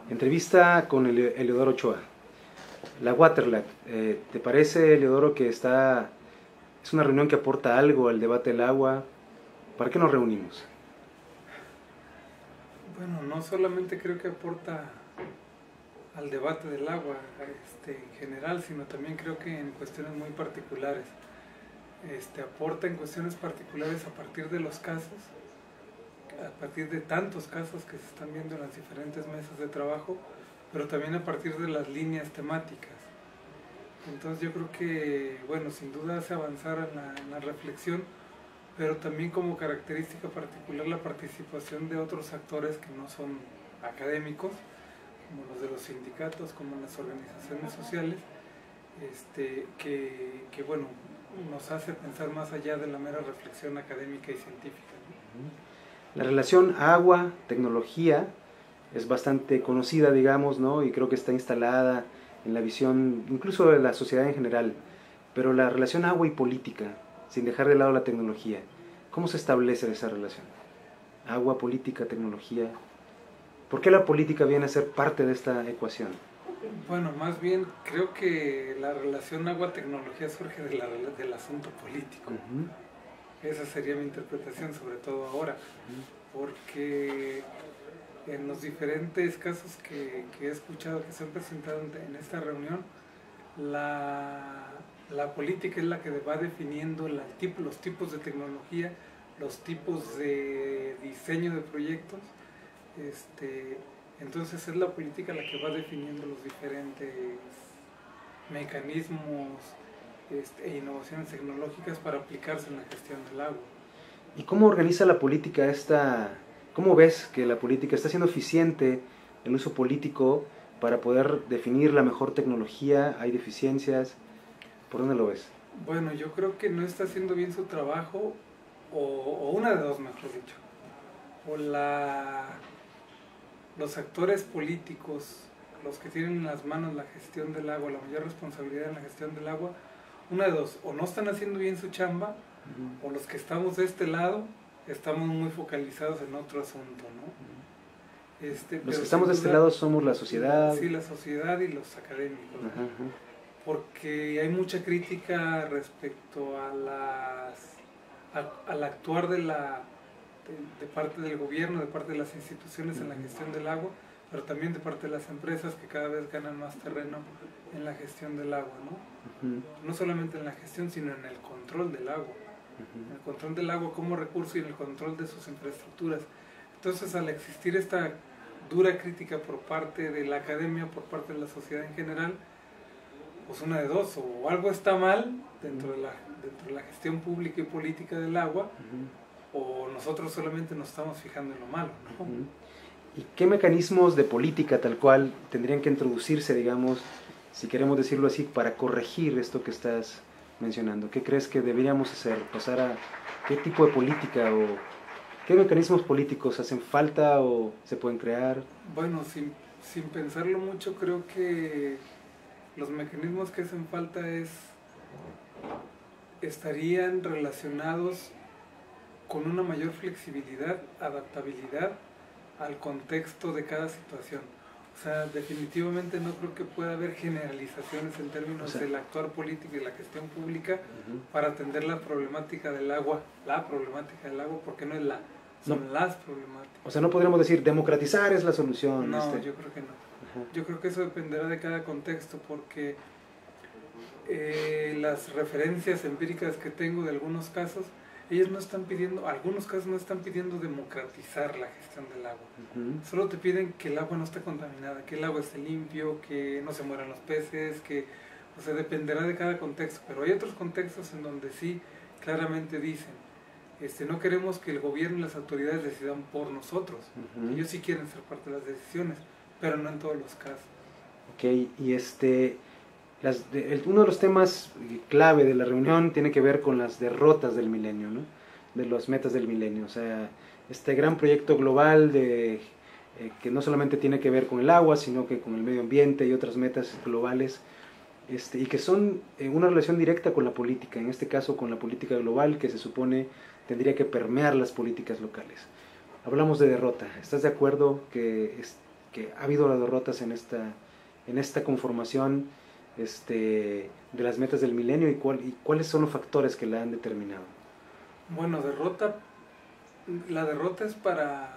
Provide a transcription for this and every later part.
Entrevista con Eleodoro Ochoa. La Waterlat, ¿te parece, Eleodoro, que es una reunión que aporta algo al debate del agua? ¿Para qué nos reunimos? Bueno, no solamente creo que aporta al debate del agua en general, sino también creo que en cuestiones muy particulares. Aporta en cuestiones particulares a partir de los casos, a partir de tantos casos que se están viendo en las diferentes mesas de trabajo, pero también a partir de las líneas temáticas. Entonces yo creo que, bueno, sin duda hace avanzar en la reflexión, pero también como característica particular la participación de otros actores que no son académicos, como los de los sindicatos, como las organizaciones sociales, que bueno, nos hace pensar más allá de la mera reflexión académica y científica, ¿no? La relación agua-tecnología es bastante conocida, digamos, ¿no? Y creo que está instalada en la visión incluso de la sociedad en general. Pero la relación agua y política, sin dejar de lado la tecnología, ¿cómo se establece esa relación? Agua, política, tecnología. ¿Por qué la política viene a ser parte de esta ecuación? Bueno, más bien creo que la relación agua-tecnología surge del asunto político. Esa sería mi interpretación, sobre todo ahora, porque en los diferentes casos que he escuchado que se han presentado en esta reunión, la política es la que va definiendo los tipos de tecnología, los tipos de diseño de proyectos. Entonces es la política la que va definiendo los diferentes mecanismos e innovaciones tecnológicas para aplicarse en la gestión del agua. ¿Y cómo organiza la política cómo ves que la política está siendo eficiente el uso político para poder definir la mejor tecnología? ¿Hay deficiencias? ¿Por dónde lo ves? Bueno, yo creo que no está haciendo bien su trabajo, o una de dos, mejor dicho. O los actores políticos, los que tienen en las manos la gestión del agua, la mayor responsabilidad en la gestión del agua, una de dos, o no están haciendo bien su chamba, o los que estamos de este lado estamos muy focalizados en otro asunto, ¿no? Los que estamos de este lado somos la sociedad. Sí, la sociedad y los académicos, ¿no? Porque hay mucha crítica respecto al actuar de parte del gobierno, de parte de las instituciones en la gestión del agua, pero también de parte de las empresas que cada vez ganan más terreno en la gestión del agua, ¿no? No solamente en la gestión, sino en el control del agua. En el control del agua como recurso y en el control de sus infraestructuras. Entonces, al existir esta dura crítica por parte de la academia, por parte de la sociedad en general, pues una de dos, o algo está mal dentro de la gestión pública y política del agua, o nosotros solamente nos estamos fijando en lo malo, ¿no? ¿Y qué mecanismos de política tal cual tendrían que introducirse, digamos, si queremos decirlo así, para corregir esto que estás mencionando? ¿Qué crees que deberíamos hacer? ¿Pasar a qué tipo de política o qué mecanismos políticos hacen falta o se pueden crear? Bueno, sin pensarlo mucho, creo que los mecanismos que hacen falta estarían relacionados con una mayor flexibilidad, adaptabilidad al contexto de cada situación. O sea, definitivamente no creo que pueda haber generalizaciones en términos del actuar político y la gestión pública para atender la problemática del agua, porque no es son las problemáticas. O sea, no podríamos decir democratizar es la solución. No, yo creo que no. Yo creo que eso dependerá de cada contexto, porque las referencias empíricas que tengo de algunos casos, algunos casos no están pidiendo democratizar la gestión del agua. Solo te piden que el agua no esté contaminada, que el agua esté limpio, que no se mueran los peces, o sea, dependerá de cada contexto. Pero hay otros contextos en donde sí claramente dicen, no queremos que el gobierno y las autoridades decidan por nosotros. Ellos sí quieren ser parte de las decisiones, pero no en todos los casos. Ok, y uno de los temas clave de la reunión tiene que ver con las derrotas del milenio, ¿no? De las metas del milenio. O sea, este gran proyecto global que no solamente tiene que ver con el agua, sino que con el medio ambiente y otras metas globales, y que son una relación directa con la política, en este caso con la política global, que se supone tendría que permear las políticas locales. Hablamos de derrota. ¿Estás de acuerdo que que ha habido derrotas en esta conformación de las metas del milenio, y cuáles son los factores que la han determinado. Bueno, la derrota es para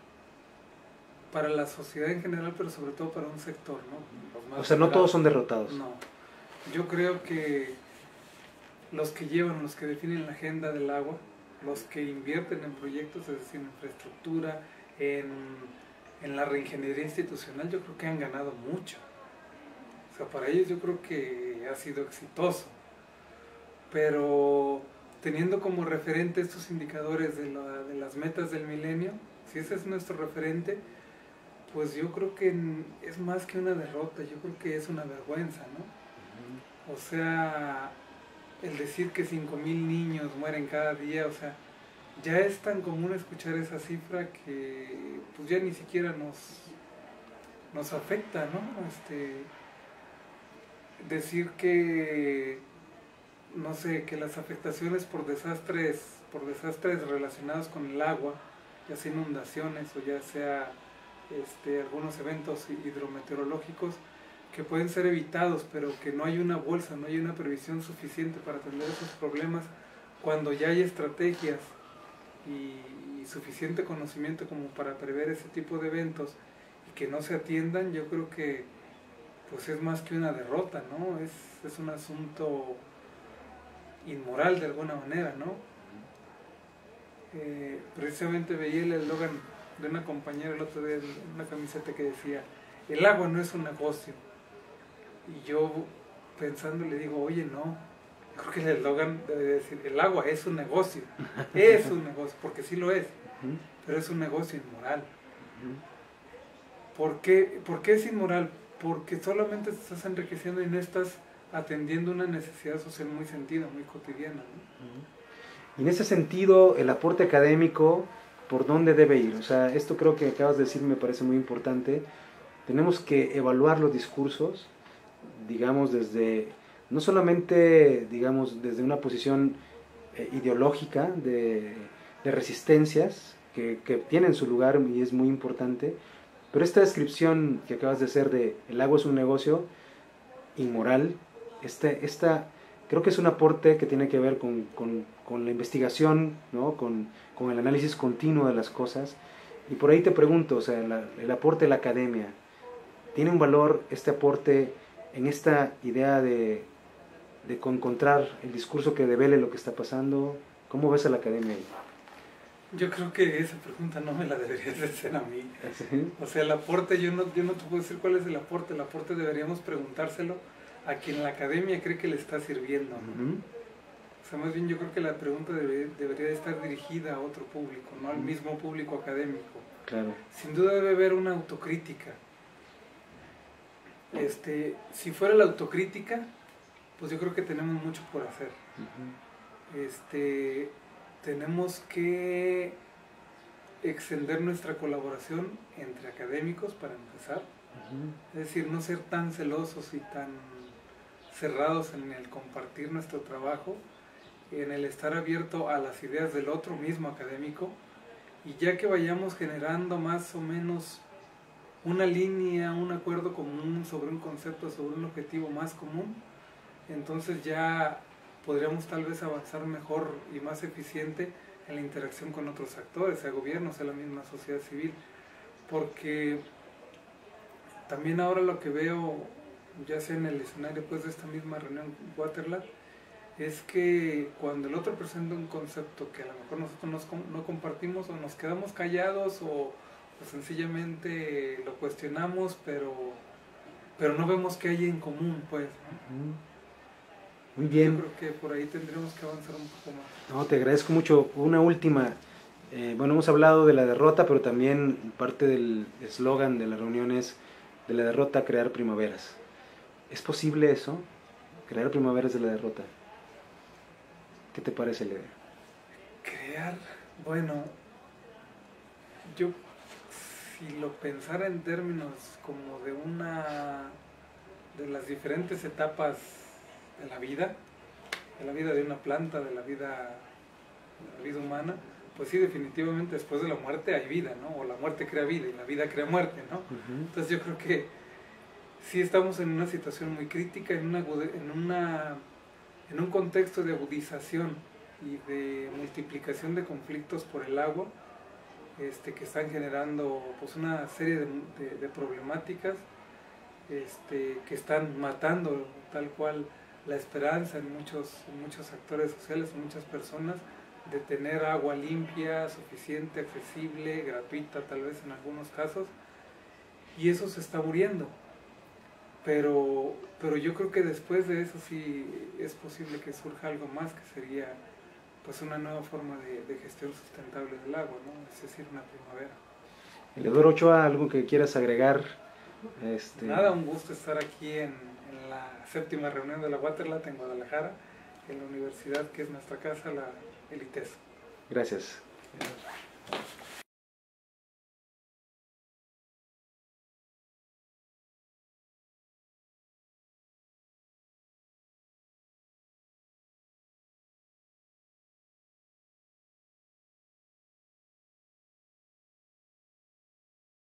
la sociedad en general, pero sobre todo para un sector, ¿no? O sea, no todos son derrotados. No, yo creo que los que definen la agenda del agua, los que invierten en proyectos, es decir, en infraestructura, en la reingeniería institucional, yo creo que han ganado mucho. O sea, para ellos yo creo que ha sido exitoso. Pero teniendo como referente estos indicadores de las metas del milenio, si ese es nuestro referente, pues yo creo que es más que una derrota, yo creo que es una vergüenza, ¿no? O sea, el decir que 5,000 niños mueren cada día, o sea, ya es tan común escuchar esa cifra que pues ya ni siquiera nos afecta, ¿no? Decir que, no sé, que las afectaciones por desastres relacionados con el agua, ya sea inundaciones o ya sea algunos eventos hidrometeorológicos, que pueden ser evitados, pero que no hay una bolsa, no hay una previsión suficiente para atender esos problemas, cuando ya hay estrategias y suficiente conocimiento como para prever ese tipo de eventos y que no se atiendan, yo creo que pues es más que una derrota, ¿no? Es un asunto inmoral de alguna manera, ¿no? Precisamente veía el eslogan de una compañera el otro día, una camiseta que decía: el agua no es un negocio. Y yo pensando le digo, oye, no, yo creo que el eslogan debe decir: el agua es un negocio, es un negocio, porque sí lo es, pero es un negocio inmoral. ¿Por qué es inmoral? Porque solamente te estás enriqueciendo y no estás atendiendo una necesidad social muy sentida, muy cotidiana, ¿no? Y en ese sentido, el aporte académico, ¿por dónde debe ir? O sea, esto creo que acabas de decir me parece muy importante. Tenemos que evaluar los discursos, digamos, no solamente, digamos, desde una posición ideológica de resistencias, que tienen su lugar y es muy importante, pero esta descripción que acabas de hacer de el agua es un negocio inmoral, creo que es un aporte que tiene que ver con la investigación, ¿no? con el análisis continuo de las cosas. Y por ahí te pregunto, o sea, el aporte de la academia, ¿tiene un valor este aporte en esta idea de encontrar el discurso que devele lo que está pasando? ¿Cómo ves a la academia ahí? Yo creo que esa pregunta no me la deberías de hacer a mí. ¿Sí? O sea, el aporte, yo no te puedo decir cuál es el aporte deberíamos preguntárselo a quien la academia cree que le está sirviendo, ¿no? O sea, más bien yo creo que la pregunta debería de estar dirigida a otro público, no al mismo público académico. Claro. Sin duda debe haber una autocrítica. Si fuera la autocrítica, pues yo creo que tenemos mucho por hacer. Tenemos que extender nuestra colaboración entre académicos para empezar. Es decir, no ser tan celosos y tan cerrados en el compartir nuestro trabajo, en el estar abierto a las ideas del otro mismo académico, y ya que vayamos generando más o menos una línea, un acuerdo común sobre un concepto, sobre un objetivo más común, entonces ya podríamos tal vez avanzar mejor y más eficiente en la interacción con otros actores, sea gobierno, sea la misma sociedad civil, porque también ahora lo que veo, ya sea en el escenario pues, de esta misma reunión Waterloo, es que cuando el otro presenta un concepto que a lo mejor nosotros no compartimos, o nos quedamos callados o sencillamente lo cuestionamos, pero no vemos que hay en común, pues, ¿no? Muy bien. Yo creo que por ahí tendríamos que avanzar un poco más. No, te agradezco mucho. Una última. Bueno, hemos hablado de la derrota, pero también parte del eslogan de la reunión es: de la derrota crear primaveras. ¿Es posible eso? Crear primaveras de la derrota. ¿Qué te parece la idea? Crear, bueno, yo si lo pensara en términos como de las diferentes etapas de la vida de una planta, de la vida humana, pues sí, definitivamente después de la muerte hay vida, ¿no? O la muerte crea vida y la vida crea muerte, ¿no? Entonces yo creo que sí estamos en una situación muy crítica, en un contexto de agudización y de multiplicación de conflictos por el agua, que están generando pues una serie de problemáticas, que están matando tal cual la esperanza en muchos actores sociales, en muchas personas, de tener agua limpia, suficiente, accesible, gratuita tal vez en algunos casos, y eso se está muriendo. Pero yo creo que después de eso sí es posible que surja algo más, que sería pues una nueva forma de gestión sustentable del agua, ¿no? Es decir, una primavera. Eleodoro Ochoa, ¿algo que quieras agregar? Nada, un gusto estar aquí en la 7ª reunión de la Waterlat en Guadalajara, en la universidad que es nuestra casa, el ITES. Gracias.